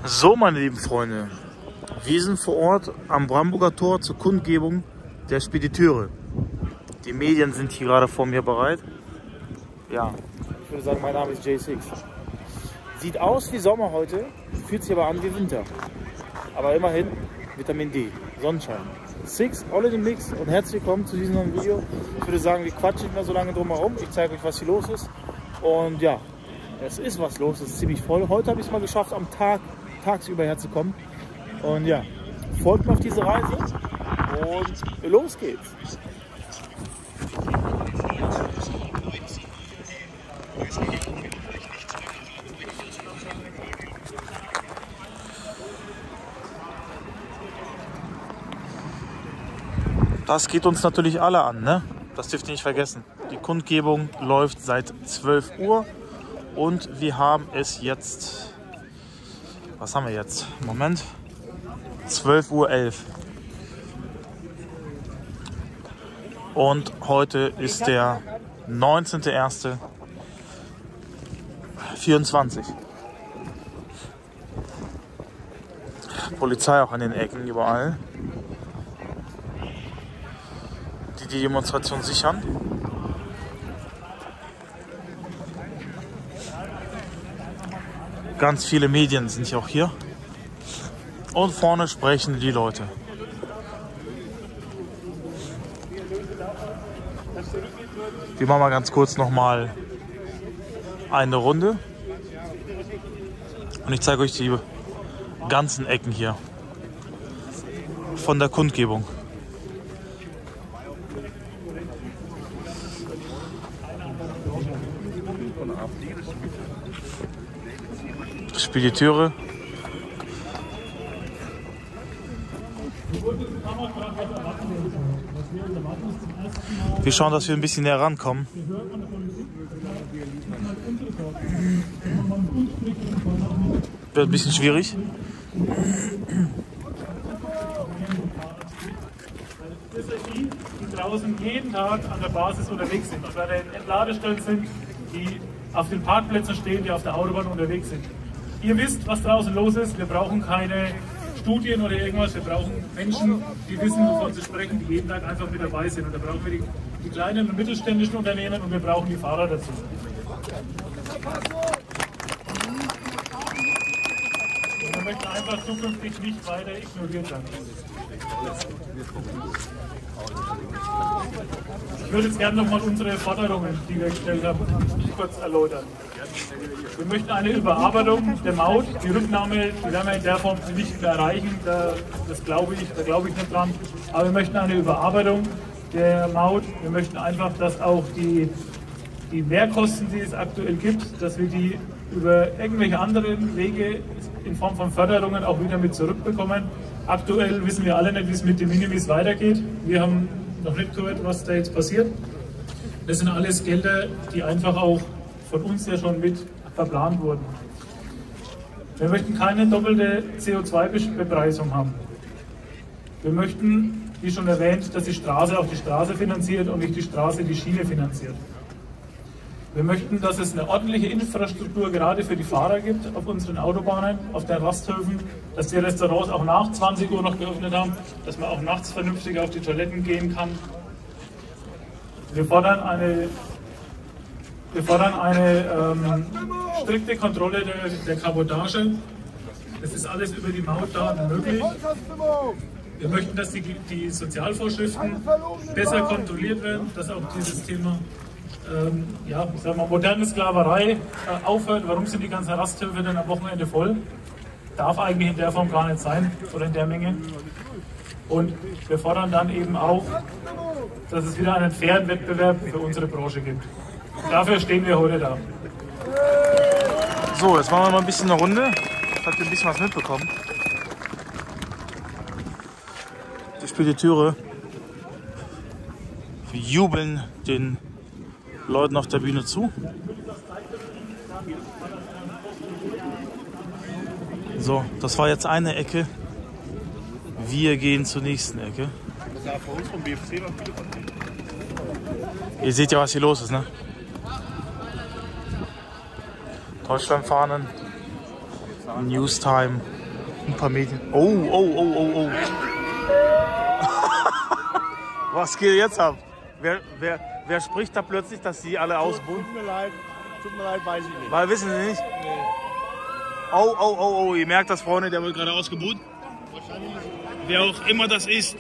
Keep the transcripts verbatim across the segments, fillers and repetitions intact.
So, meine lieben Freunde, wir sind vor Ort am Brandenburger Tor zur Kundgebung der Spediteure. Die Medien sind hier gerade vor mir bereit. Ja, ich würde sagen, mein Name ist J sechs. Sieht aus wie Sommer heute, fühlt sich aber an wie Winter. Aber immerhin Vitamin D, Sonnenschein. Six, all in the mix und herzlich willkommen zu diesem neuen Video. Ich würde sagen, wir quatschen nicht mehr so lange drum herum. Ich zeige euch, was hier los ist. Und ja, es ist was los, es ist ziemlich voll. Heute habe ich es mal geschafft, am Tag, tagsüber herzukommen. Und ja, folgt mir auf diese Reise und los geht's. Das geht uns natürlich alle an, ne? Das dürft ihr nicht vergessen. Die Kundgebung läuft seit zwölf Uhr und wir haben es jetzt, was haben wir jetzt? Moment, zwölf Uhr elf. Und heute ist der neunzehnte erste vierundzwanzig. Polizei auch an den Ecken überall, die die Demonstration sichern. Ganz viele Medien sind ja auch hier. Und vorne sprechen die Leute. Wir machen mal ganz kurz noch mal eine Runde. Und ich zeige euch die ganzen Ecken hier von der Kundgebung. Spediteure. Wir schauen, dass wir ein bisschen näher rankommen. Wird ein bisschen schwierig. Das sind die, die draußen jeden Tag an der Basis unterwegs sind, die bei den Entladestellen sind, die auf den Parkplätzen stehen, die auf der Autobahn unterwegs sind. Ihr wisst, was draußen los ist. Wir brauchen keine Studien oder irgendwas. Wir brauchen Menschen, die wissen, wovon sie sprechen, die jeden Tag einfach mit dabei sind. Und da brauchen wir die, die kleinen und mittelständischen Unternehmen und wir brauchen die Fahrer dazu. Und wir möchten einfach zukünftig nicht weiter ignoriert werden. Ich würde jetzt gerne nochmal unsere Forderungen, die wir gestellt haben, kurz erläutern. Wir möchten eine Überarbeitung der Maut. Die Rücknahme, die werden wir in der Form nicht mehr erreichen, da, das glaube ich, da glaube ich nicht dran. Aber wir möchten eine Überarbeitung der Maut. Wir möchten einfach, dass auch die, die Mehrkosten, die es aktuell gibt, dass wir die über irgendwelche anderen Wege in Form von Förderungen auch wieder mit zurückbekommen. Aktuell wissen wir alle nicht, wie es mit den Minimis weitergeht. Wir haben noch nicht gehört, was da jetzt passiert. Das sind alles Gelder, die einfach auch von uns ja schon mit verplant wurden. Wir möchten keine doppelte C O zwei Bepreisung haben. Wir möchten, wie schon erwähnt, dass die Straße auch die Straße finanziert und nicht die Straße die Schiene finanziert. Wir möchten, dass es eine ordentliche Infrastruktur gerade für die Fahrer gibt auf unseren Autobahnen, auf den Rasthöfen, dass die Restaurants auch nach zwanzig Uhr noch geöffnet haben, dass man auch nachts vernünftig auf die Toiletten gehen kann. Wir fordern eine, wir fordern eine ähm, strikte Kontrolle der, der Kabotage. Das ist alles über die Mautdaten möglich. Wir möchten, dass die, die Sozialvorschriften besser kontrolliert werden, dass auch dieses Thema ähm, ja, ich sag mal, moderne Sklaverei äh, aufhört. Warum sind die ganzen Rasthöfe denn am Wochenende voll? Darf eigentlich in der Form gar nicht sein oder in der Menge. Und wir fordern dann eben auch, dass es wieder einen fairen Wettbewerb für unsere Branche gibt. Dafür stehen wir heute da. So, jetzt machen wir mal ein bisschen eine Runde. Habt ihr ein bisschen was mitbekommen? Die Spediteure jubeln den Leuten auf der Bühne zu. So, das war jetzt eine Ecke. Wir gehen zur nächsten Ecke. Ihr seht ja, was hier los ist, ne? Deutschlandfahnen. Newstime. Ein paar Medien. Oh, oh, oh, oh, oh. Was geht jetzt ab? Wer, wer, wer spricht da plötzlich, dass sie alle ausbuhen? Tut mir leid, tut mir leid, weiß ich nicht. Weil, wissen Sie nicht? Nee. Oh, oh, oh, oh, ihr merkt das, Freunde, der wird gerade ausgebuht. Wer auch immer das ist.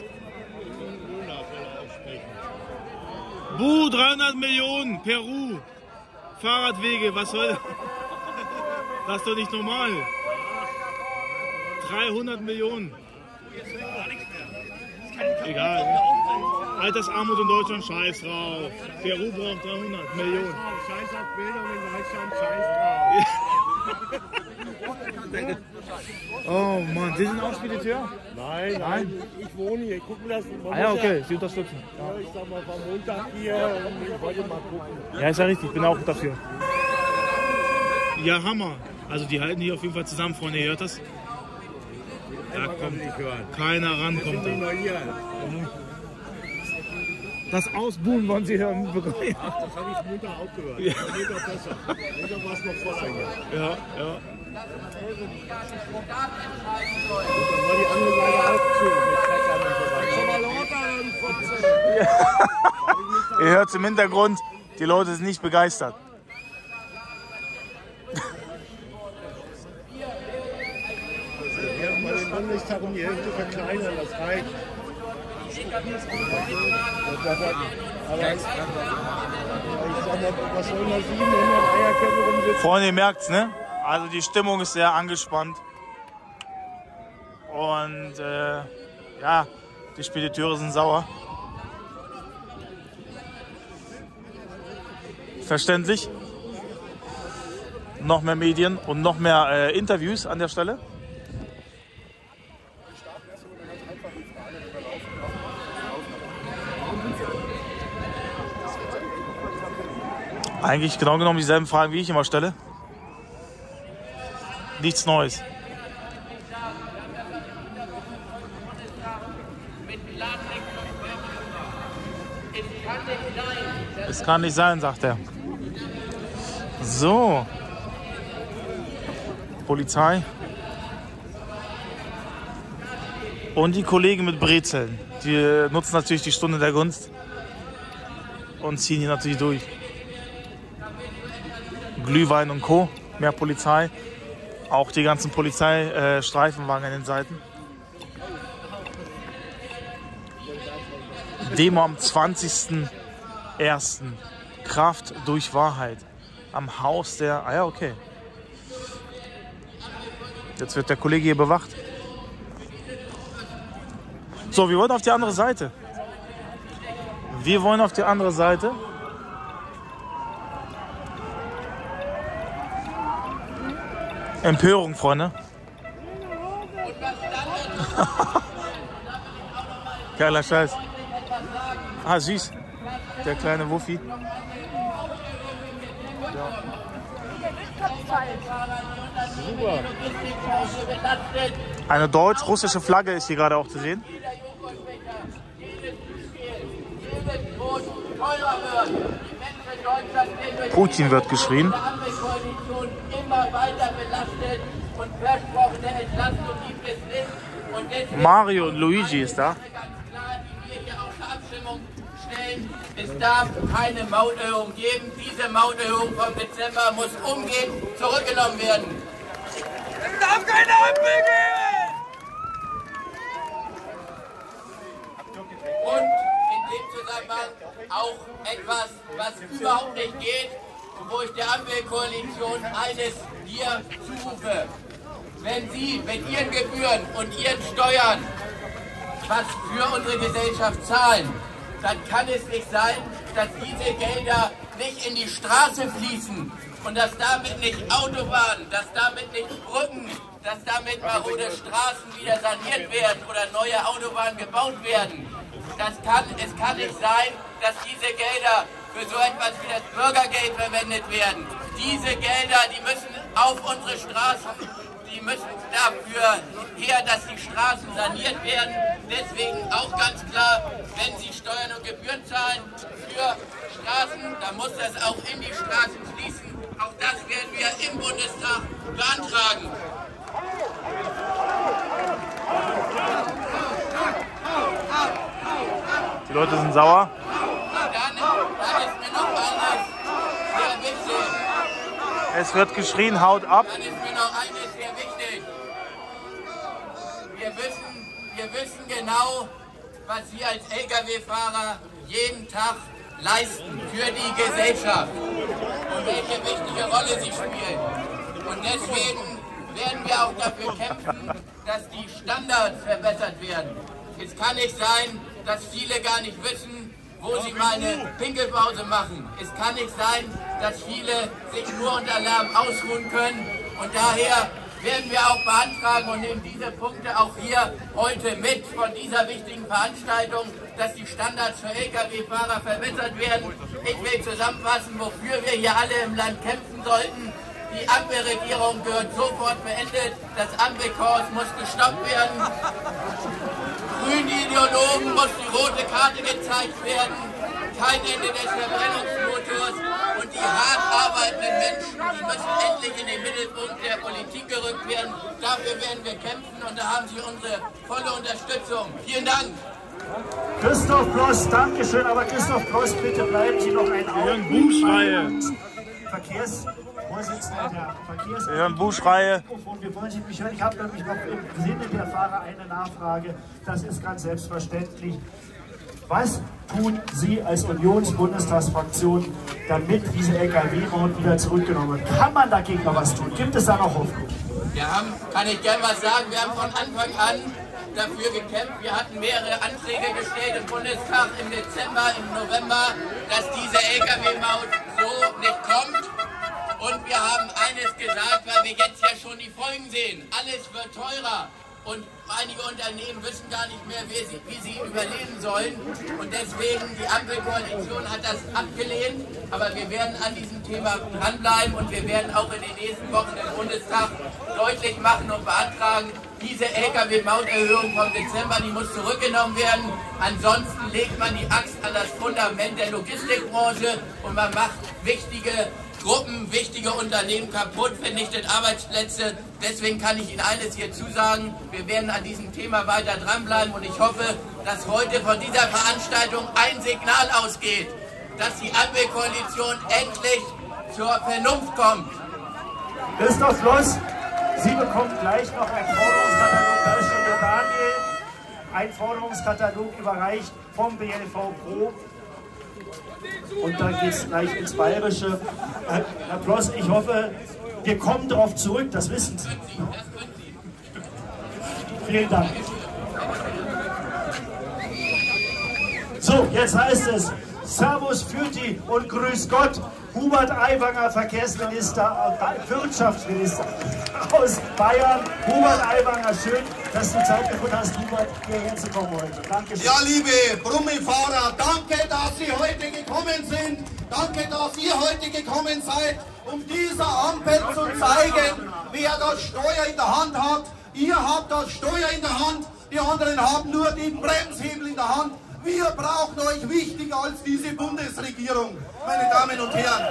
Buh, dreihundert Millionen, Peru. Fahrradwege, was soll... Das ist doch nicht normal. dreihundert Millionen. Egal. Altersarmut in Deutschland, scheiß drauf. Peru braucht dreihundert Millionen. Scheiß auf Bildung in Deutschland, scheiß drauf. Oh Mann, Sie sind auch Spediteur? Nein, nein, ich wohne hier. Ich gucke mir das Ah ja, okay, Sie unterstützen. Ja, ich sag mal, war Montag hier und ich wollte mal gucken. Ja, ist ja richtig, ich bin auch dafür. Ja, Hammer. Also die halten hier auf jeden Fall zusammen, Freunde, ihr hört das? Da kommt keiner ran, kommt da. Das Ausbuhen wollen Sie hören. Ach, das habe ich Montag auch gehört. Ja. Montag besser. Montag war es noch voller hier. Ja, ja. Und dann war die andere Seite auch zu. Mit Treckern und so weiter. Ja. Ihr hört es im Hintergrund, die Leute sind nicht begeistert. Wir haben mal den Bundestag um die Hälfte verkleinern, das reicht. Aber ich sag mal, was soll da siebenhundert Eierköpfe rumsitzen? Freunde, ihr merkt's, ne? Also die Stimmung ist sehr angespannt. Und äh, ja, die Spediteure sind sauer. Verständlich. Noch mehr Medien und noch mehr äh, Interviews an der Stelle. Eigentlich genau genommen dieselben Fragen, wie ich immer stelle. Nichts Neues. Es kann nicht sein, sagt er. So. Polizei. Und die Kollegen mit Brezeln. Die nutzen natürlich die Stunde der Gunst und ziehen hier natürlich durch. Glühwein und Co. Mehr Polizei. Auch die ganzen Polizeistreifenwagen an den Seiten. Demo am zwanzigsten ersten Kraft durch Wahrheit. Am Haus der... Ah ja, okay. Jetzt wird der Kollege hier bewacht. So, wir wollen auf die andere Seite. Wir wollen auf die andere Seite. Empörung, Freunde. Geiler Scheiß. Ah, süß. Der kleine Wuffi. Ja. Super. Eine deutsch-russische Flagge ist hier gerade auch zu sehen. Putin wird geschrien. Mario und Luigi ist da. Es darf keine Mauterhöhung geben. Diese Mauterhöhung vom Dezember muss umgehend zurückgenommen werden. Es darf keine Ampel geben! Und in dem Zusammenhang auch etwas, was überhaupt nicht geht, wo ich der Ampelkoalition eines hier zurufe. Wenn Sie mit Ihren Gebühren und Ihren Steuern was für unsere Gesellschaft zahlen, dann kann es nicht sein, dass diese Gelder nicht in die Straße fließen und dass damit nicht Autobahnen, dass damit nicht Brücken, dass damit marode Straßen wieder saniert werden oder neue Autobahnen gebaut werden. Das kann, es kann nicht sein, dass diese Gelder für so etwas wie das Bürgergeld verwendet werden. Diese Gelder, die müssen auf unsere Straßen, die müssen dafür her, dass die Straßen saniert werden. Deswegen auch ganz klar, wenn Sie Steuern und Gebühren zahlen für Straßen, dann muss das auch in die Straßen fließen. Auch das werden wir im Bundestag beantragen. Die Leute sind sauer. Und dann, dann ist mir noch eines sehr wichtig. Es wird geschrien, haut ab. Dann ist mir noch eines sehr wichtig. Wir wissen, wir wissen genau, was Sie als L K W-Fahrer jeden Tag leisten für die Gesellschaft und welche wichtige Rolle Sie spielen. Und deswegen werden wir auch dafür kämpfen, dass die Standards verbessert werden. Es kann nicht sein, dass viele gar nicht wissen, wo sie mal eine Pinkelpause machen. Es kann nicht sein, dass viele sich nur unter Lärm ausruhen können. Und daher werden wir auch beantragen und nehmen diese Punkte auch hier heute mit von dieser wichtigen Veranstaltung, dass die Standards für L K W-Fahrer verbessert werden. Ich will zusammenfassen, wofür wir hier alle im Land kämpfen sollten. Die Ampelregierung gehört sofort beendet. Das Ampelchaos muss gestoppt werden. Grünen Ideologen muss die rote Karte gezeigt werden. Kein Ende des Verbrennungsmotors. Und die hart arbeitenden Menschen, die müssen endlich in den Mittelpunkt der Politik gerückt werden. Dafür werden wir kämpfen und da haben Sie unsere volle Unterstützung. Vielen Dank. Christoph Bloss, Dankeschön, aber Christoph Bloss, bitte bleiben Sie noch ein Buchschreie. Verkehrsvorsitzender der Verkehrs... Wir hören Buchschreie. Wir wollen Sie mich hören. Ich habe nämlich noch im Sinne der Fahrer eine Nachfrage. Das ist ganz selbstverständlich. Was tun Sie als Unionsbundestagsfraktion, damit diese L K W-Maut wieder zurückgenommen wird? Kann man dagegen noch was tun? Gibt es da noch Hoffnung? Wir haben, kann ich gerne was sagen, wir haben von Anfang an dafür gekämpft. Wir hatten mehrere Anträge gestellt im Bundestag im Dezember, im November, dass diese L K W-Maut so nicht kommt. Und wir haben eines gesagt, weil wir jetzt ja schon die Folgen sehen. Alles wird teurer. Und einige Unternehmen wissen gar nicht mehr, wie sie, wie sie überleben sollen. Und deswegen, die Ampelkoalition hat das abgelehnt. Aber wir werden an diesem Thema dranbleiben und wir werden auch in den nächsten Wochen im Bundestag deutlich machen und beantragen, diese L K W-Mauterhöhung vom Dezember, die muss zurückgenommen werden. Ansonsten legt man die Axt an das Fundament der Logistikbranche und man macht wichtige Gruppen, wichtige Unternehmen kaputt, vernichtet Arbeitsplätze. Deswegen kann ich Ihnen eines hier zusagen, wir werden an diesem Thema weiter dranbleiben und ich hoffe, dass heute von dieser Veranstaltung ein Signal ausgeht, dass die Ampelkoalition endlich zur Vernunft kommt. Christoph Bloss, Sie bekommen gleich noch einen Forderungskatalog, da ist schon der Daniel, ein Forderungskatalog überreicht vom B L V Pro. Und dann geht es gleich ins Bayerische. Herr Bloss, ich hoffe, wir kommen darauf zurück, das wissen Sie. Vielen Dank. So, jetzt heißt es Servus Fürti und Grüß Gott, Hubert Aiwanger, Verkehrsminister, äh, Wirtschaftsminister aus Bayern. Hubert Aiwanger, schön, dass du Zeit gefunden hast, Hubert, hierher zu kommen heute. Danke schön. Ja, liebe Brummifahrer, danke, dass Sie heute gekommen sind. Danke, dass ihr heute gekommen seid, um dieser Ampel zu zeigen, wer das Steuer in der Hand hat. Ihr habt das Steuer in der Hand, die anderen haben nur den Bremshebel in der Hand. Wir brauchen euch wichtiger als diese Bundesregierung, meine Damen und Herren.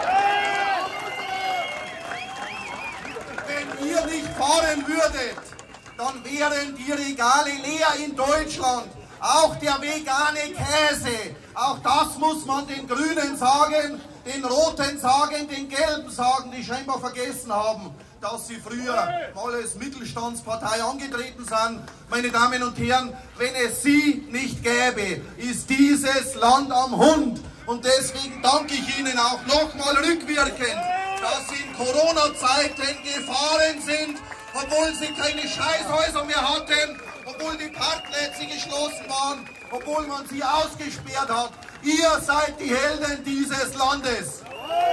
Wenn ihr nicht fahren würdet, dann wären die Regale leer in Deutschland. Auch der vegane Käse, auch das muss man den Grünen sagen, den Roten sagen, den Gelben sagen, die scheinbar vergessen haben, dass sie früher mal als Mittelstandspartei angetreten sind. Meine Damen und Herren, wenn es sie nicht gäbe, ist dieses Land am Hund. Und deswegen danke ich Ihnen auch nochmal rückwirkend, dass Sie in Corona-Zeiten gefahren sind, obwohl Sie keine Scheißhäuser mehr hatten, obwohl die Parkplätze geschlossen waren, obwohl man sie ausgesperrt hat. Ihr seid die Helden dieses Landes.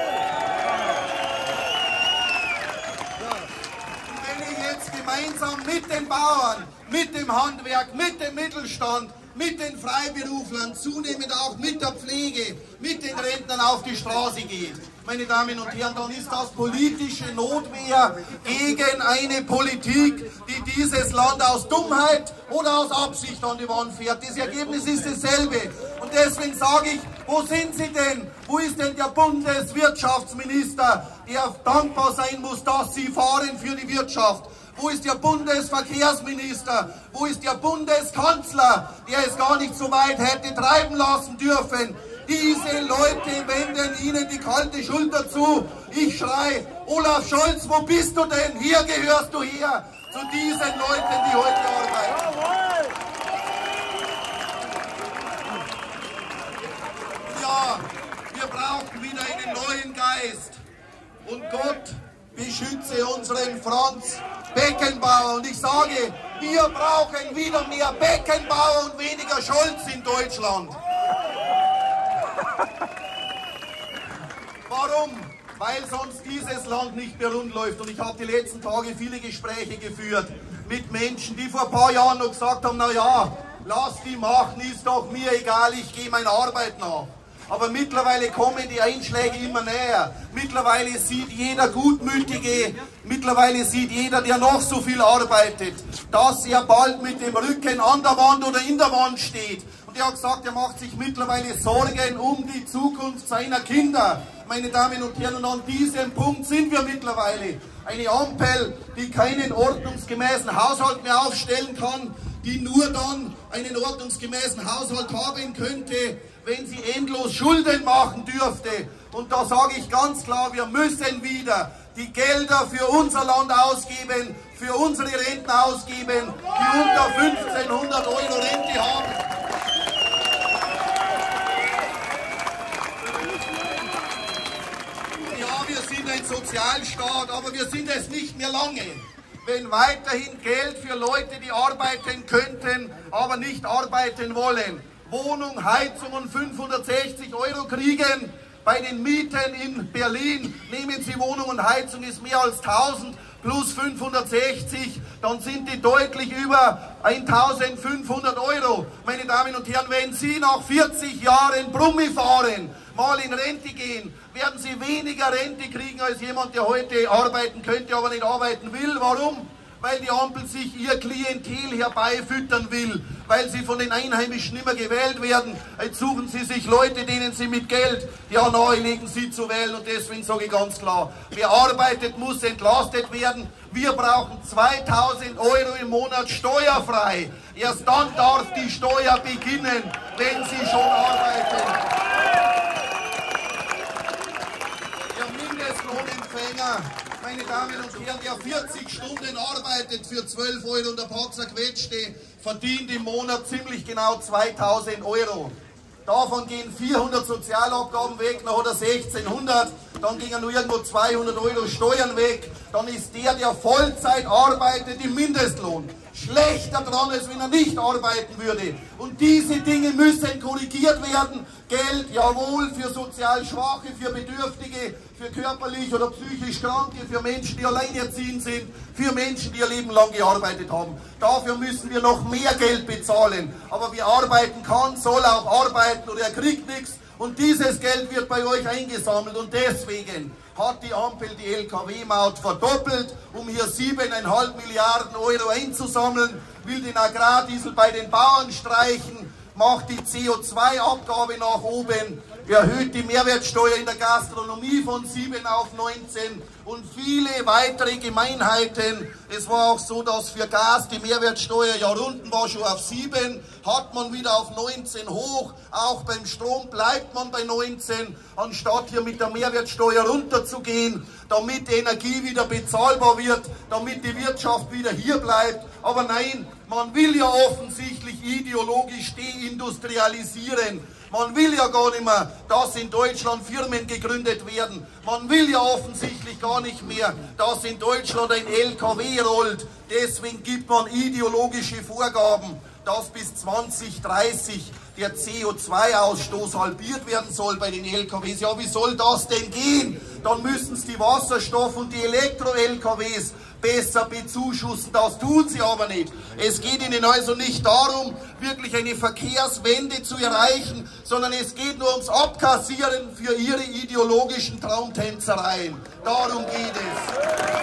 Und wenn ihr jetzt gemeinsam mit den Bauern, mit dem Handwerk, mit dem Mittelstand, mit den Freiberuflern, zunehmend auch mit der Pflege, mit den Rentnern auf die Straße geht, meine Damen und Herren, dann ist das politische Notwehr gegen eine Politik, die dieses Land aus Dummheit oder aus Absicht an die Wand fährt. Das Ergebnis ist dasselbe. Und deswegen sage ich, wo sind Sie denn? Wo ist denn der Bundeswirtschaftsminister, der dankbar sein muss, dass Sie fahren für die Wirtschaft? Wo ist Ihr Bundesverkehrsminister? Wo ist Ihr Bundeskanzler, der es gar nicht so weit hätte treiben lassen dürfen? Diese Leute wenden Ihnen die kalte Schulter zu. Ich schrei, Olaf Scholz, wo bist du denn? Hier gehörst du her, zu diesen Leuten, die heute arbeiten. Ja, wir brauchen wieder einen neuen Geist. Und Gott beschütze unseren Franz Beckenbauer. Und ich sage, wir brauchen wieder mehr Beckenbauer und weniger Scholz in Deutschland. Warum? Weil sonst dieses Land nicht mehr rund läuft. Und ich habe die letzten Tage viele Gespräche geführt mit Menschen, die vor ein paar Jahren noch gesagt haben, na ja, lass die machen, ist doch mir egal, ich gehe meiner Arbeit nach. Aber mittlerweile kommen die Einschläge immer näher. Mittlerweile sieht jeder Gutmütige, mittlerweile sieht jeder, der noch so viel arbeitet, dass er bald mit dem Rücken an der Wand oder in der Wand steht. Und er hat gesagt, er macht sich mittlerweile Sorgen um die Zukunft seiner Kinder. Meine Damen und Herren, und an diesem Punkt sind wir mittlerweile. Eine Ampel, die keinen ordnungsgemäßen Haushalt mehr aufstellen kann, die nur dann einen ordnungsgemäßen Haushalt haben könnte, wenn sie endlos Schulden machen dürfte. Und da sage ich ganz klar, wir müssen wieder die Gelder für unser Land ausgeben, für unsere Rentner ausgeben, die unter fünfzehnhundert Euro Rente haben. Ja, wir sind ein Sozialstaat, aber wir sind es nicht mehr lange. Wenn weiterhin Geld für Leute, die arbeiten könnten, aber nicht arbeiten wollen, Wohnung, Heizung und fünfhundertsechzig Euro kriegen, bei den Mieten in Berlin, nehmen Sie Wohnung und Heizung, ist mehr als tausend plus fünfhundertsechzig, dann sind die deutlich über eintausendfünfhundert Euro. Meine Damen und Herren, wenn Sie nach vierzig Jahren Brummi fahren, mal in Rente gehen, werden Sie weniger Rente kriegen als jemand, der heute arbeiten könnte, aber nicht arbeiten will. Warum? Weil die Ampel sich ihr Klientel herbeifüttern will, weil sie von den Einheimischen nicht mehr gewählt werden. Jetzt suchen sie sich Leute, denen sie mit Geld ja nahelegen, sie zu wählen. Und deswegen sage ich ganz klar, wer arbeitet, muss entlastet werden. Wir brauchen zweitausend Euro im Monat steuerfrei. Erst dann darf die Steuer beginnen, wenn sie schon arbeiten. Der Mindestlohnempfänger, meine Damen und Herren, der vierzig Stunden arbeitet für zwölf Euro und ein paar zerquetschte, verdient im Monat ziemlich genau zweitausend Euro. Davon gehen vierhundert Sozialabgaben weg, dann hat er sechzehnhundert, dann gingen nur irgendwo zweihundert Euro Steuern weg. Dann ist der, der Vollzeit arbeitet, im Mindestlohn schlechter dran, als wenn er nicht arbeiten würde. Und diese Dinge müssen korrigiert werden. Geld, jawohl, für sozial Schwache, für Bedürftige, für körperlich oder psychisch Kranke, für Menschen, die alleinerziehend sind, für Menschen, die ihr Leben lang gearbeitet haben. Dafür müssen wir noch mehr Geld bezahlen. Aber wer arbeiten kann, soll auch arbeiten oder er kriegt nichts. Und dieses Geld wird bei euch eingesammelt. Und deswegen hat die Ampel die L K W-Maut verdoppelt, um hier siebeneinhalb Milliarden Euro einzusammeln, will den Agrardiesel bei den Bauern streichen, macht die C O zwei Abgabe nach oben, erhöht die Mehrwertsteuer in der Gastronomie von sieben auf neunzehn und viele weitere Gemeinheiten. Es war auch so, dass für Gas die Mehrwertsteuer ja unten war, schon auf sieben, hat man wieder auf neunzehn hoch. Auch beim Strom bleibt man bei neunzehn, anstatt hier mit der Mehrwertsteuer runterzugehen, damit die Energie wieder bezahlbar wird, damit die Wirtschaft wieder hier bleibt. Aber nein, man will ja offensichtlich ideologisch deindustrialisieren. Man will ja gar nicht mehr, dass in Deutschland Firmen gegründet werden. Man will ja offensichtlich gar nicht mehr, dass in Deutschland ein L K W rollt. Deswegen gibt man ideologische Vorgaben, dass bis zwanzig dreißig der C O zwei Ausstoß halbiert werden soll bei den L K Ws. Ja, wie soll das denn gehen? Dann müssen es die Wasserstoff- und die Elektro-L K Ws besser bezuschussen. Das tun sie aber nicht. Es geht ihnen also nicht darum, wirklich eine Verkehrswende zu erreichen, sondern es geht nur ums Abkassieren für ihre ideologischen Traumtänzereien. Darum geht es.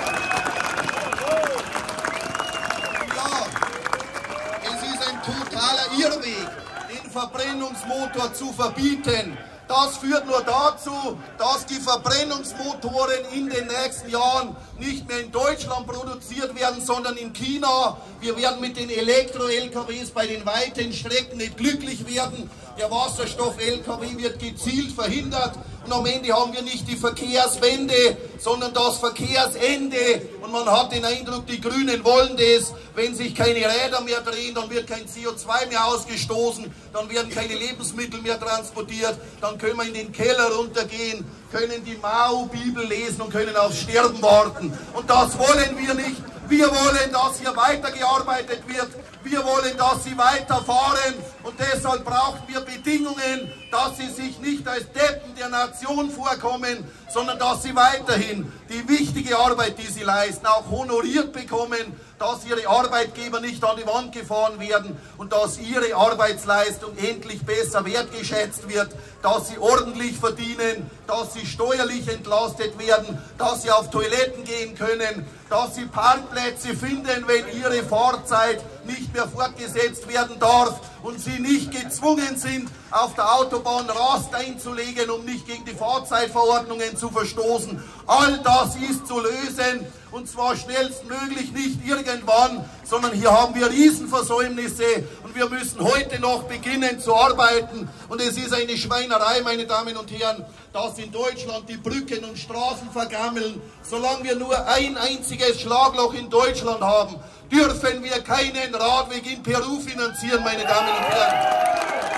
Ja, es ist ein totaler Irrweg, den Verbrennungsmotor zu verbieten. Das führt nur dazu, dass die Verbrennungsmotoren in den nächsten Jahren nicht mehr in Deutschland produziert werden, sondern in China. Wir werden mit den Elektro-L K Ws bei den weiten Strecken nicht glücklich werden. Der Wasserstoff-L K W wird gezielt verhindert und am Ende haben wir nicht die Verkehrswende, sondern das Verkehrsende. Und man hat den Eindruck, die Grünen wollen das. Wenn sich keine Räder mehr drehen, dann wird kein C O zwei mehr ausgestoßen, dann werden keine Lebensmittel mehr transportiert, dann können wir in den Keller runtergehen, können die Mao-Bibel lesen und können aufs Sterben warten. Und das wollen wir nicht. Wir wollen, dass hier weitergearbeitet wird. Wir wollen, dass sie weiterfahren und deshalb brauchen wir Bedingungen, dass sie sich nicht als Deppen der Nation vorkommen, sondern dass sie weiterhin die wichtige Arbeit, die sie leisten, auch honoriert bekommen, dass ihre Arbeitgeber nicht an die Wand gefahren werden und dass ihre Arbeitsleistung endlich besser wertgeschätzt wird, dass sie ordentlich verdienen, dass sie steuerlich entlastet werden, dass sie auf Toiletten gehen können, dass sie Parkplätze finden, wenn ihre Fahrzeit nicht mehr fortgesetzt werden darf und sie nicht gezwungen sind, auf der Autobahn Rast einzulegen, um nicht gegen die Fahrzeitverordnungen zu verstoßen. All das ist zu lösen und zwar schnellstmöglich, nicht irgendwann, sondern hier haben wir Riesenversäumnisse und wir müssen heute noch beginnen zu arbeiten. Und es ist eine Schweinerei, meine Damen und Herren, dass in Deutschland die Brücken und Straßen vergammeln. Solange wir nur ein einziges Schlagloch in Deutschland haben, dürfen wir keinen Radweg in Peru finanzieren, meine Damen und Herren.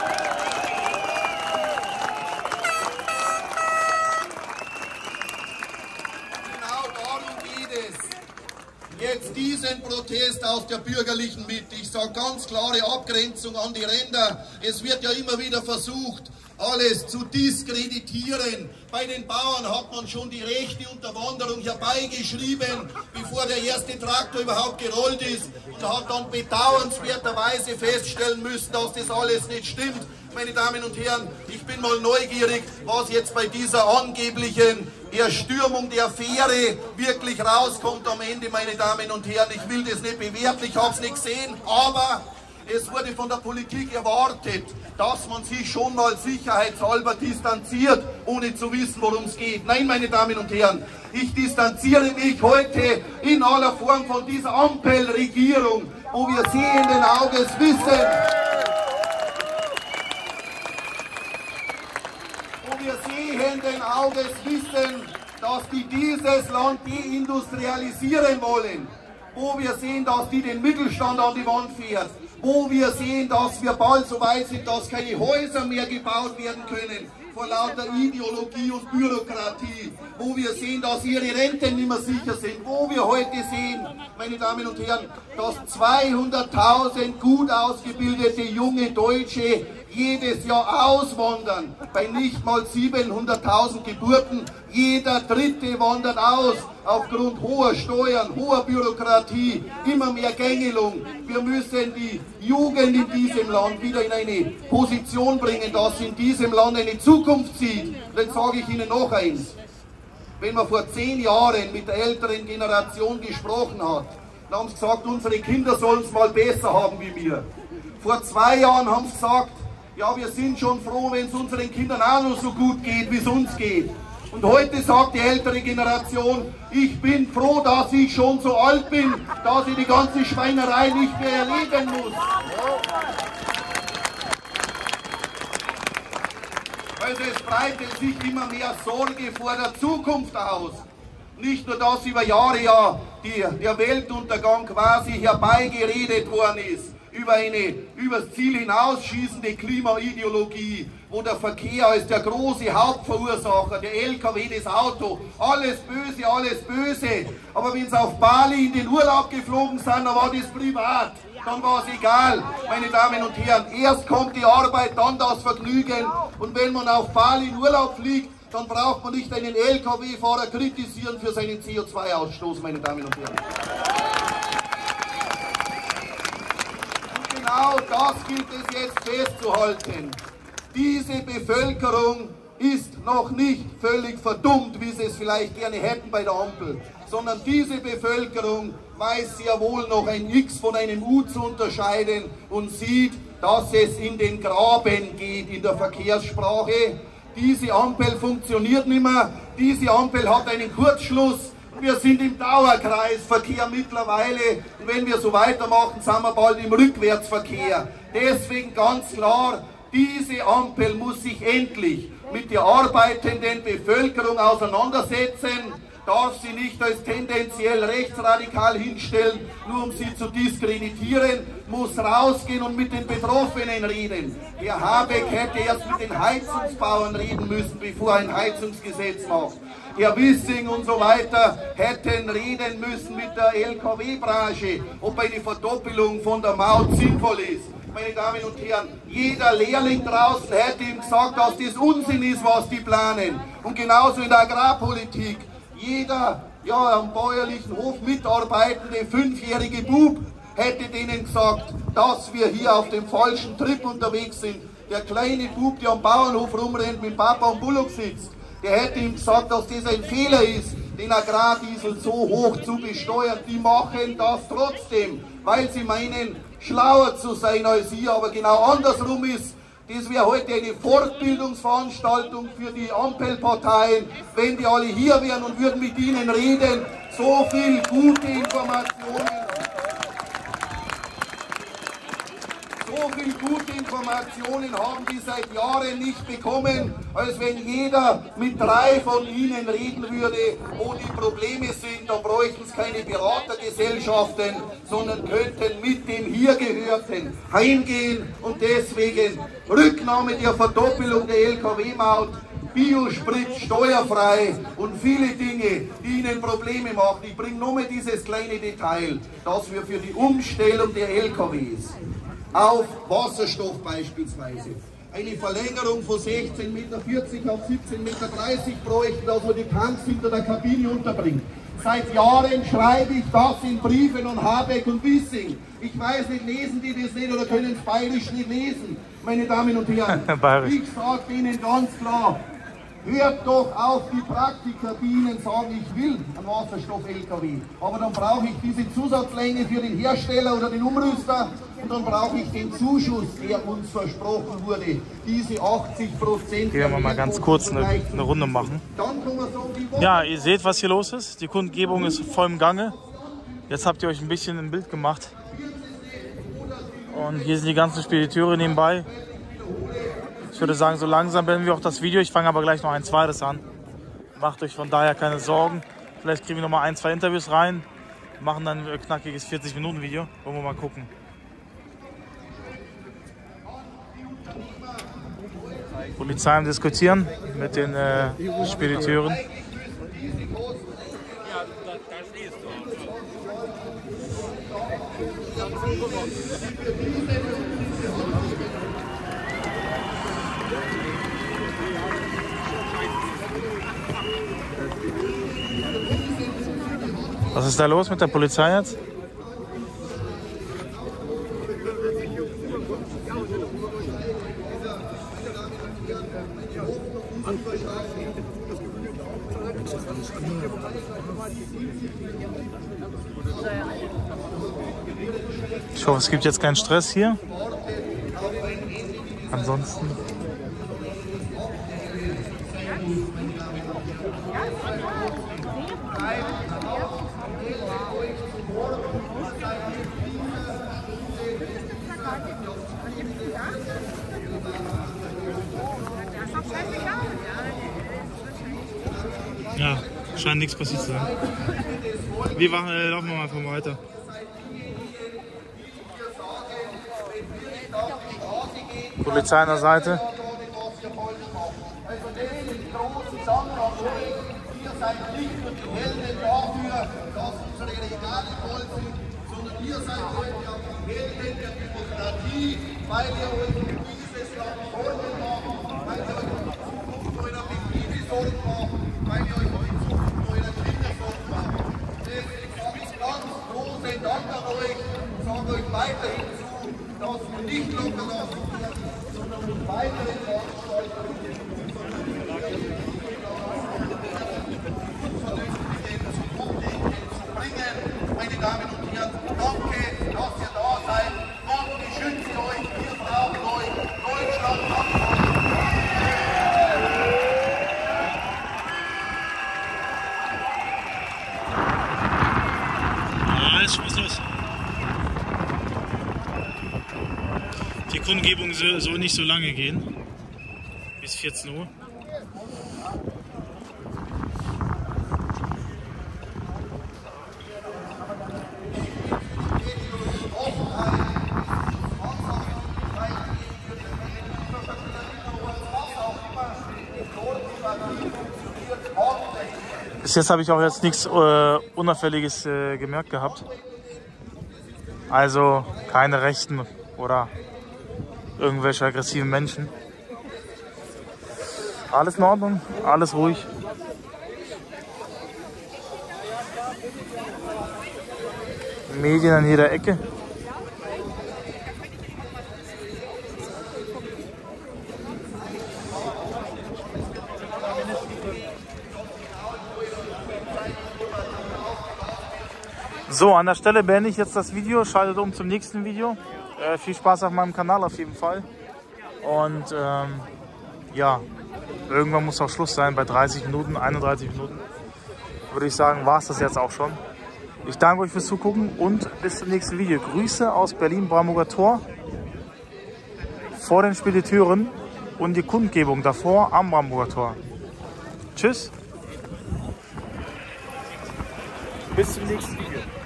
Jetzt diesen Protest aus der bürgerlichen Mitte. Ich sage ganz klare Abgrenzung an die Ränder. Es wird ja immer wieder versucht, alles zu diskreditieren. Bei den Bauern hat man schon die rechte Unterwanderung herbeigeschrieben, bevor der erste Traktor überhaupt gerollt ist und hat dann bedauernswerterweise feststellen müssen, dass das alles nicht stimmt. Meine Damen und Herren, ich bin mal neugierig, was jetzt bei dieser angeblichen Erstürmung der Fähre wirklich rauskommt am Ende, meine Damen und Herren. Ich will das nicht bewerten, ich habe es nicht gesehen, aber es wurde von der Politik erwartet, dass man sich schon mal sicherheitshalber distanziert, ohne zu wissen, worum es geht. Nein, meine Damen und Herren, ich distanziere mich heute in aller Form von dieser Ampelregierung, wo wir sehenden Auges wissen, wo wir sehenden Auges wissen, dass die dieses Land deindustrialisieren wollen, wo wir sehen, dass die den Mittelstand an die Wand fährt, wo wir sehen, dass wir bald so weit sind, dass keine Häuser mehr gebaut werden können, vor lauter Ideologie und Bürokratie, wo wir sehen, dass ihre Renten nicht mehr sicher sind, wo wir heute sehen, meine Damen und Herren, dass zweihunderttausend gut ausgebildete junge Deutsche jedes Jahr auswandern, bei nicht mal siebenhunderttausend Geburten. Jeder Dritte wandert aus, aufgrund hoher Steuern, hoher Bürokratie, immer mehr Gängelung. Wir müssen die Jugend in diesem Land wieder in eine Position bringen, dass sie in diesem Land eine Zukunft sieht. Und jetzt sage ich Ihnen noch eins. Wenn man vor zehn Jahren mit der älteren Generation gesprochen hat, dann haben sie gesagt, unsere Kinder sollen es mal besser haben wie wir. Vor zwei Jahren haben sie gesagt, ja, wir sind schon froh, wenn es unseren Kindern auch noch so gut geht, wie es uns geht. Und heute sagt die ältere Generation, ich bin froh, dass ich schon so alt bin, dass ich die ganze Schweinerei nicht mehr erleben muss. Also es breitet sich immer mehr Sorge vor der Zukunft aus. Nicht nur, dass über Jahre ja die, der Weltuntergang quasi herbeigeredet worden ist, über eine übers Ziel hinausschießende Klimaideologie, wo der Verkehr als der große Hauptverursacher, der L K W, das Auto, alles böse, alles böse. Aber wenn sie auf Bali in den Urlaub geflogen sind, dann war das privat, dann war es egal. Meine Damen und Herren, erst kommt die Arbeit, dann das Vergnügen. Und wenn man auf Bali in Urlaub fliegt, dann braucht man nicht einen L K W-Fahrer kritisieren für seinen C O zwei Ausstoß, meine Damen und Herren. Genau das gilt es jetzt festzuhalten. Diese Bevölkerung ist noch nicht völlig verdummt, wie sie es vielleicht gerne hätten bei der Ampel, sondern diese Bevölkerung weiß sehr wohl noch ein X von einem U zu unterscheiden und sieht, dass es in den Graben geht in der Verkehrssprache, diese Ampel funktioniert nicht mehr, diese Ampel hat einen Kurzschluss. Wir sind im Dauerkreisverkehr mittlerweile und wenn wir so weitermachen, sind wir bald im Rückwärtsverkehr. Deswegen ganz klar, diese Ampel muss sich endlich mit der arbeitenden Bevölkerung auseinandersetzen, darf sie nicht als tendenziell rechtsradikal hinstellen, nur um sie zu diskreditieren, muss rausgehen und mit den Betroffenen reden. Herr Habeck hätte erst mit den Heizungsbauern reden müssen, bevor er ein Heizungsgesetz macht. Herr Wissing und so weiter hätten reden müssen mit der L K W-Branche, ob eine Verdoppelung von der Maut sinnvoll ist. Meine Damen und Herren, jeder Lehrling draußen hätte ihm gesagt, dass das Unsinn ist, was die planen. Und genauso in der Agrarpolitik. Jeder, ja, am bäuerlichen Hof mitarbeitende fünfjährige Bub hätte denen gesagt, dass wir hier auf dem falschen Trip unterwegs sind. Der kleine Bub, der am Bauernhof rumrennt, mit Papa am Bullock sitzt, der hätte ihm gesagt, dass das ein Fehler ist, den Agrardiesel so hoch zu besteuern. Die machen das trotzdem, weil sie meinen, schlauer zu sein als ihr, aber genau andersrum ist. Das wäre heute eine Fortbildungsveranstaltung für die Ampelparteien, wenn die alle hier wären und würden mit ihnen reden. So viel gute Informationen. So viel gute Informationen haben die seit Jahren nicht bekommen, als wenn jeder mit drei von ihnen reden würde, wo die Probleme sind. Da bräuchten es keine Beratergesellschaften, sondern könnten mit den hier Gehörten heimgehen. Und deswegen Rücknahme der Verdoppelung der L K W-Maut, Biosprit steuerfrei und viele Dinge, die ihnen Probleme machen. Ich bringe nur mal dieses kleine Detail, dass wir für die Umstellung der L K Ws auf Wasserstoff beispielsweise eine Verlängerung von sechzehn Meter vierzig auf siebzehn Meter dreißig bräuchten, dass man die Tanks hinter der Kabine unterbringt. Seit Jahren schreibe ich das in Briefen an Habeck und Wissing. Ich weiß nicht, lesen die das nicht oder können es bayerisch nicht lesen, meine Damen und Herren. Ich sage Ihnen ganz klar, hört doch auf die Praktiker, die Ihnen sagen, ich will einen Wasserstoff-L K W. Aber dann brauche ich diese Zusatzlänge für den Hersteller oder den Umrüster und dann brauche ich den Zuschuss, der uns versprochen wurde. Diese achtzig Prozent. Gehen wir mal ganz kurz eine, eine Runde machen. Ja, ihr seht, was hier los ist. Die Kundgebung ist voll im Gange. Jetzt habt ihr euch ein bisschen ein Bild gemacht. Und hier sind die ganzen Spediteure nebenbei. Ich würde sagen, so langsam beenden wir auch das Video. Ich fange aber gleich noch ein zweites an. Macht euch von daher keine Sorgen. Vielleicht kriegen wir noch mal ein, zwei Interviews rein. Machen dann ein knackiges vierzig Minuten Video. Wollen wir mal gucken. Polizei am Diskutieren mit den äh, Spediteuren. Was ist da los mit der Polizei jetzt? Ich hoffe, es gibt jetzt keinen Stress hier. Ansonsten. Ja, scheint nichts passiert zu sein. Wir machen, äh, laufen wir mal von weiter. Polizei an der Seite. Also das ist die große Sache an euch. Ihr seid nicht nur die Helden dafür, dass unsere Regale voll sind, sondern ihr seid heute auch die Helden der Demokratie, weil ihr euch um dieses Land Sorgen macht, weil ihr euch um die Zukunft eurer Betriebe Sorgen macht, weil ihr euch um die Zukunft eurer Kinder Sorgen macht. Deswegen sage ich ganz großen Dank an euch und sage euch weiterhin zu, dass wir nicht locker lassen werden, sondern mit weiteren Veranstaltungen meine Damen und Herren, danke, dass ihr da seid. Gott beschütze euch, wir brauchen euch. Deutschland hat euch. ist schon was los. Die Kundgebung soll nicht so lange gehen. Bis vierzehn Uhr. Bis jetzt habe ich auch jetzt nichts äh, Unauffälliges äh, gemerkt gehabt. Also keine Rechten oder irgendwelche aggressiven Menschen. Alles in Ordnung, alles ruhig. Medien an jeder Ecke. So, an der Stelle beende ich jetzt das Video, schaltet um zum nächsten Video. Äh, viel Spaß auf meinem Kanal auf jeden Fall. Und ähm, ja, irgendwann muss auch Schluss sein, bei dreißig Minuten, einunddreißig Minuten. Würde ich sagen, war es das jetzt auch schon. Ich danke euch fürs Zugucken und bis zum nächsten Video. Grüße aus Berlin-Brandenburger Tor vor den Spediteuren und die Kundgebung davor am Brandenburger Tor. Tschüss. Bis zum nächsten Video.